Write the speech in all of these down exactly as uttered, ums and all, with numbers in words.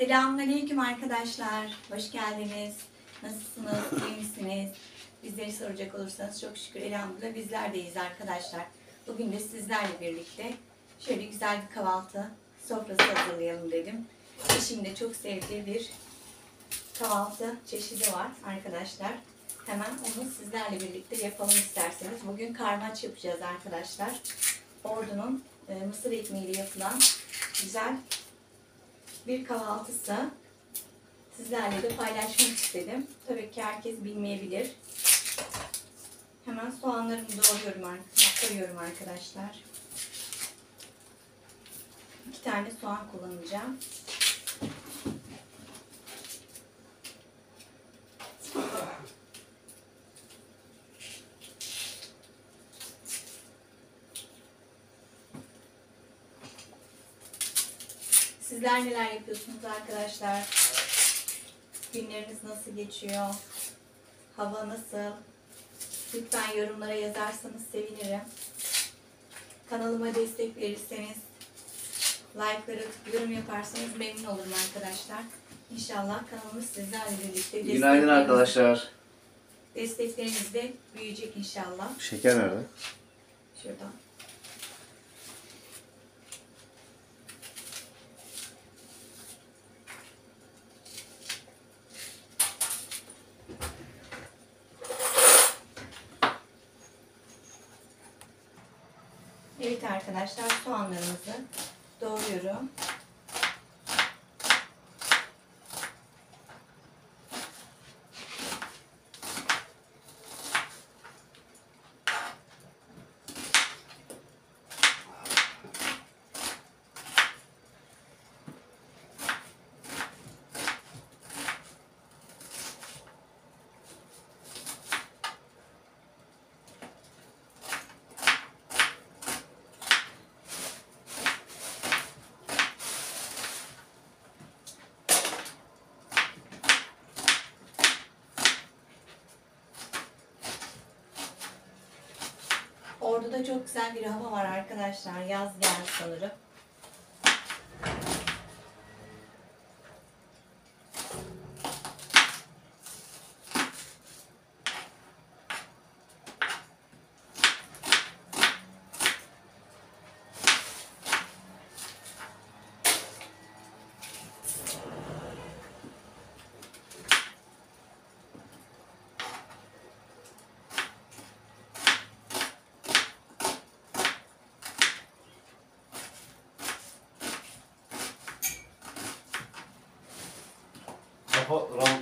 Selamünaleyküm arkadaşlar. Hoş geldiniz. Nasılsınız? İyi misiniz? Bizleri soracak olursanız çok şükür elhamdülillah bizler deyiz arkadaşlar. Bugün de sizlerle birlikte şöyle güzel bir kahvaltı sofrası hazırlayalım dedim. Eşimin de çok sevdiği bir kahvaltı çeşidi var arkadaşlar. Hemen onu sizlerle birlikte yapalım isterseniz. Bugün karmaç yapacağız arkadaşlar. Ordu'nun e, mısır ekmeğiyle yapılan güzel bir kahvaltısı. Sizlerle de paylaşmak istedim. Tabii ki herkes bilmeyebilir. Hemen soğanlarımı doğruyorum, koyuyorum arkadaşlar. İki tane soğan kullanacağım. Sizler neler yapıyorsunuz arkadaşlar? Günleriniz nasıl geçiyor? Hava nasıl? Lütfen yorumlara yazarsanız sevinirim. Kanalıma destek verirseniz, like'ları atıp yorum yaparsanız memnun olurum arkadaşlar. İnşallah kanalımız sizlerle birlikte. Günaydın arkadaşlar. Destekleriniz de büyüyecek inşallah. Şeker nerede? Şuradan. Evet arkadaşlar, soğanlarımızı doğruyorum. Ordu'da çok güzel bir hava var arkadaşlar. Yaz geldi sanırım. Kafa ram...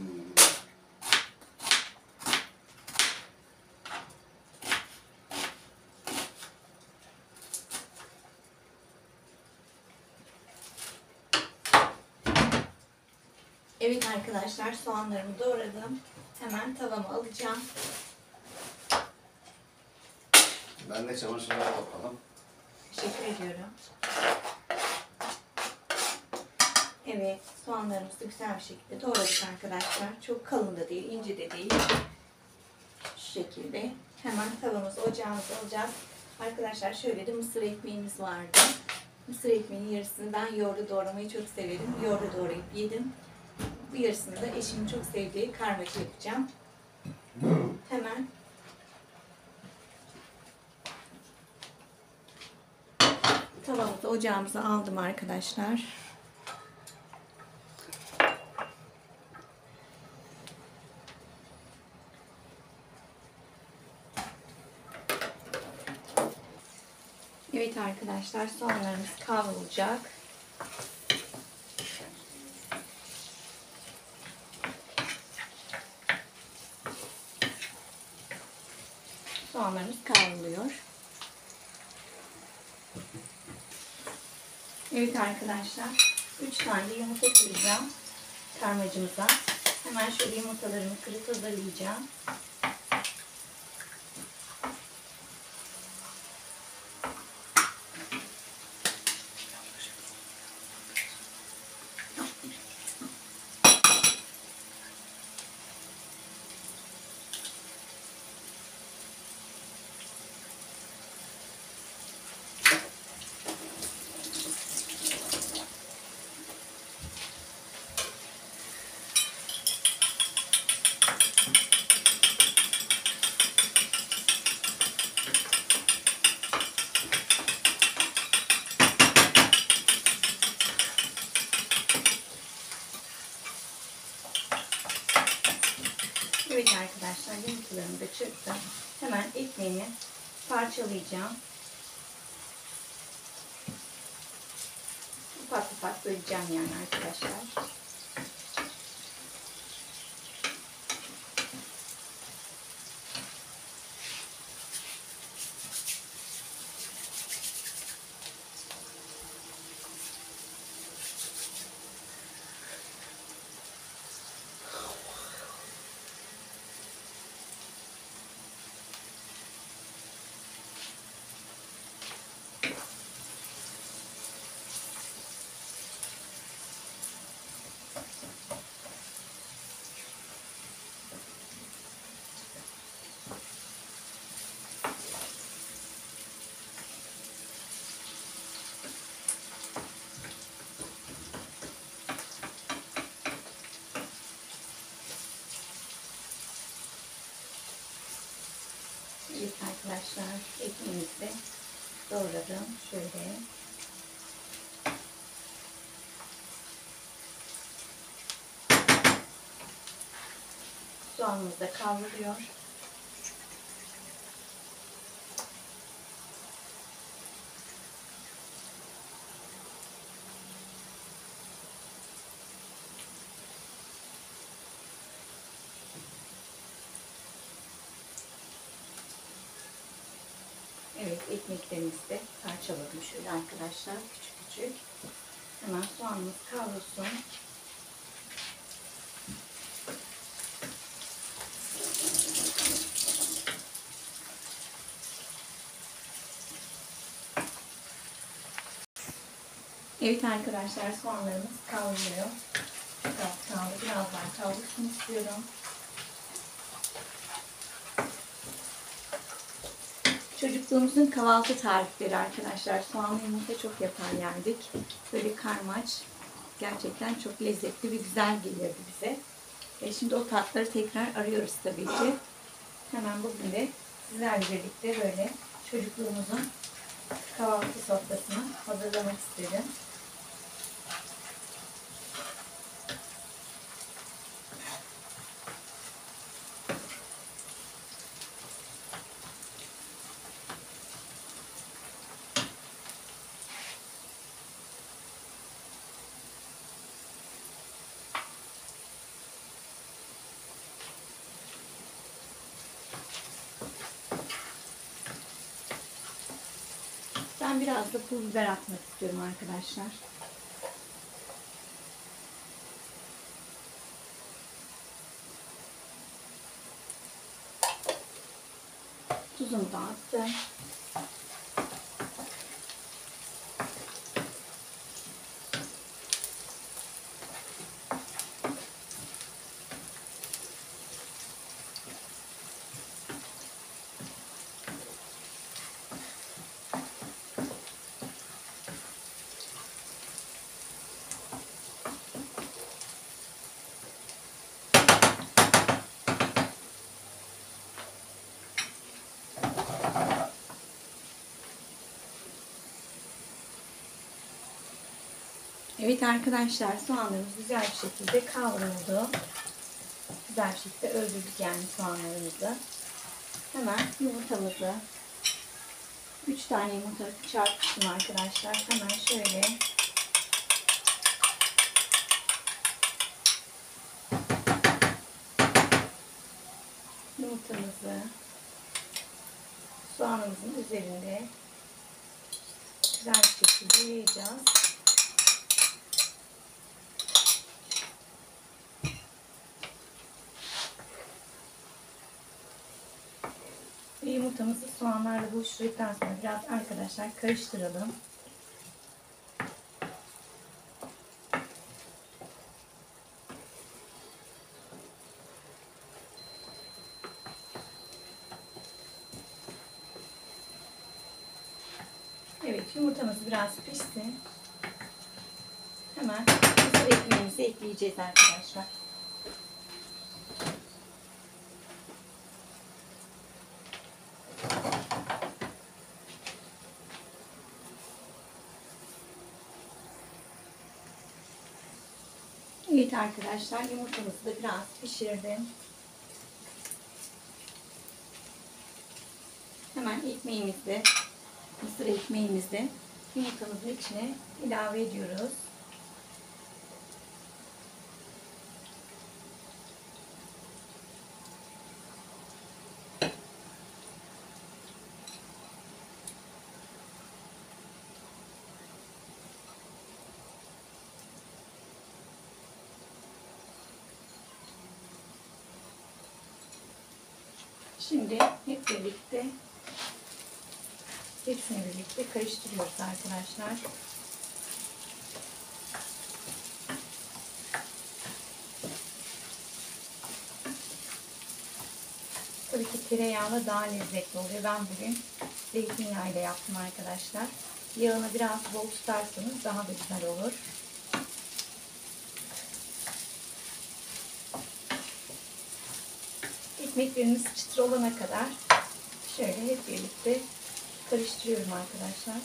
Evet arkadaşlar, soğanlarımı doğradım. Hemen tavama alacağım. Ben de çamaşırları topladım. Teşekkür ediyorum. Evet, soğanlarımızı güzel bir şekilde doğradık arkadaşlar. Çok kalın da değil, ince de değil. Şu şekilde. Hemen tavamızı, ocağımıza alacağız. Arkadaşlar şöyle de mısır ekmeğimiz vardı. Mısır ekmeğinin yarısını ben yoğurda doğramayı çok severim. Yoğurda doğrayıp yedim. Bu yarısını da eşimin çok sevdiği karmaça yapacağım. Hemen tavamızı, ocağımıza aldım arkadaşlar. Evet arkadaşlar, soğanlarımız kavrulacak. Soğanlarımız kavruluyor. Evet arkadaşlar, üç tane yumurta kıracağım karmacımıza. Hemen şöyle yumurtalarımı kırıp hazırlayacağım. Evet arkadaşlar, yumurtalarımı da çırptım. Hemen ekmeğimi parçalayacağım. Ufak ufak böleceğim yani arkadaşlar. Evet arkadaşlar, ekmeğimizi de doğradım. Şöyle. Soğanımız da kavruluyor. Evet, ekmeklerimizi de parçaladım şöyle arkadaşlar, küçük küçük. Hemen soğanımız kavrulsun. Evet arkadaşlar, soğanlarımız kavruluyor. Çok az kaldı, biraz daha kavrulsun istiyorum. Çocukluğumuzun kahvaltı tarifleri arkadaşlar. Soğanlı yumurta çok yapar yerdik. Böyle karmaç. Gerçekten çok lezzetli ve güzel geliyordu bize. E şimdi o tatları tekrar arıyoruz tabii ki. Hemen bugün de sizlerle birlikte böyle çocukluğumuzun kahvaltı sofrasını hazırlamak istedim. Ben biraz da pul biber atmak istiyorum arkadaşlar. Tuzumu da attım. Evet arkadaşlar, soğanlarımız güzel bir şekilde kavruldu. Güzel bir şekilde öldürdük yani soğanlarımızı. Hemen yumurtamızı, üç tane yumurta çarpıştım arkadaşlar. Hemen şöyle yumurtamızı soğanımızın üzerinde güzel bir şekilde yayacağız. Ve yumurtamızı soğanlarla buluşturduktan sonra biraz arkadaşlar karıştıralım. Evet, yumurtamız biraz pişsin. Hemen mısır ekmeğimizi ekleyeceğiz arkadaşlar. Evet arkadaşlar, yumurtamızı da biraz pişirdim. hemen ekmeğimizi, mısır ekmeğimizi yumurtamızın içine ilave ediyoruz. Şimdi hep birlikte hepsini birlikte karıştırıyoruz arkadaşlar. Tabii ki tereyağla daha lezzetli oluyor. Ben bugün zeytinyağıyla yaptım arkadaşlar. Yağını biraz bol tutarsanız daha da güzel olur. Ekmeklerimiz çıtır olana kadar şöyle hep birlikte karıştırıyorum arkadaşlar.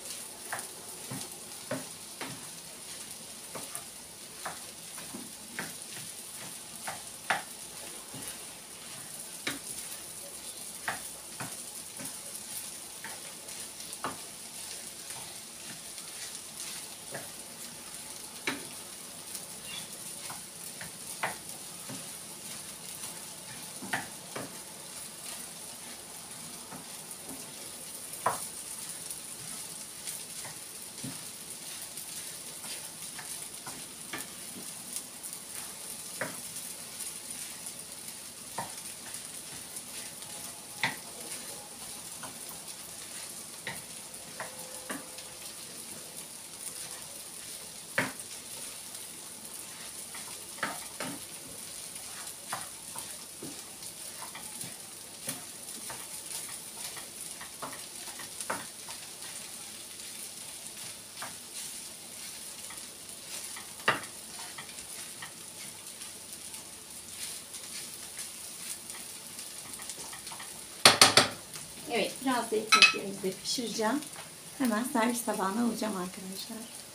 Evet, biraz da ekmeklerimizi de pişireceğim. Hemen servis tabağına alacağım arkadaşlar.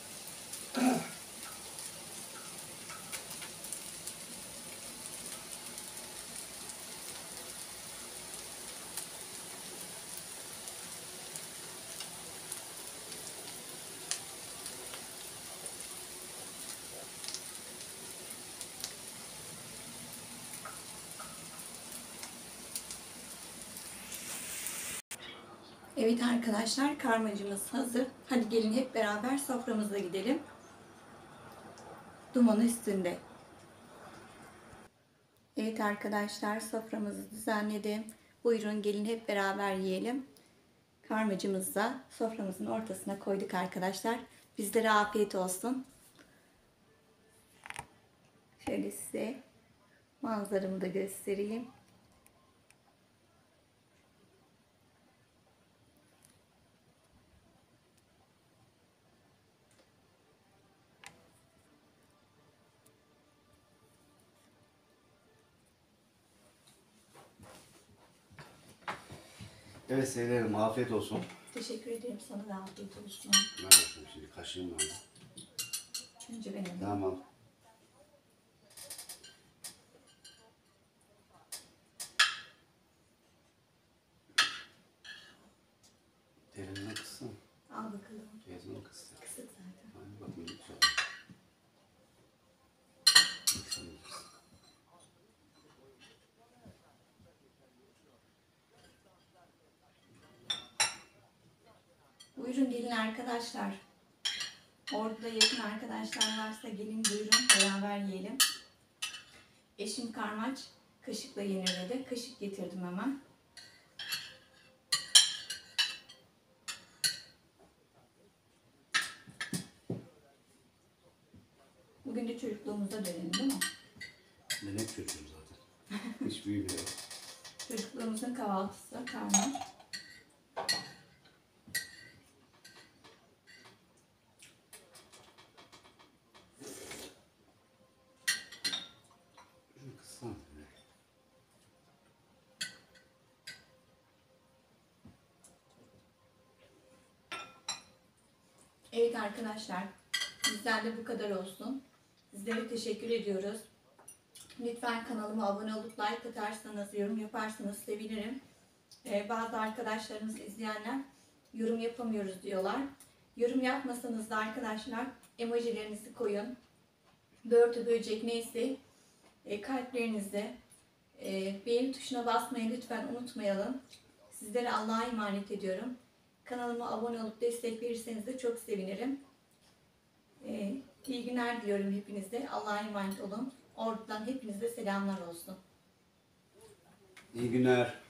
Evet arkadaşlar, karmacımız hazır. Hadi gelin hep beraber soframıza gidelim. Duman üstünde. Evet arkadaşlar, soframızı düzenledim. Buyurun gelin hep beraber yiyelim. Karmacımızı da soframızın ortasına koyduk arkadaşlar. Bizlere afiyet olsun. Şöyle size manzaramı da göstereyim. Evet Seylerim, afiyet olsun. Teşekkür ederim, sana da afiyet olsun. Ben yapayım şimdi, kaşığım var. Önce ben alayım. Tamam. Terini kıssın. Al bakalım. Teyzeni kıssın. Kısık zaten. Hadi bakayım lütfen. Lütfen. Buyurun gelin arkadaşlar. Orada yakın arkadaşlar varsa gelin buyurun beraber yiyelim. Eşim karmaç kaşıkla yenir dedi. Kaşık getirdim hemen. Bugün de çocukluğumuza dönelim değil mi? Ben hep çocuğum zaten. Hiç büyümüyorum. Çocukluğumuzun kahvaltısı karmaç. Şunu kıssana. Evet arkadaşlar, bizden de bu kadar olsun. Sizlere teşekkür ediyoruz. Lütfen kanalıma abone olup like atarsanız, yorum yaparsanız sevinirim. Ee, bazı arkadaşlarımız, izleyenler yorum yapamıyoruz diyorlar. Yorum yapmasanız da arkadaşlar emojilerinizi koyun. Börtü, böcek neyse e, kalplerinizi e, beğeni tuşuna basmayı lütfen unutmayalım. Sizlere Allah'a emanet ediyorum. Kanalıma abone olup destek verirseniz de çok sevinirim. E, iyi günler diliyorum hepinize. Allah'a emanet olun. Ordu'dan hepinize selamlar olsun. İyi günler.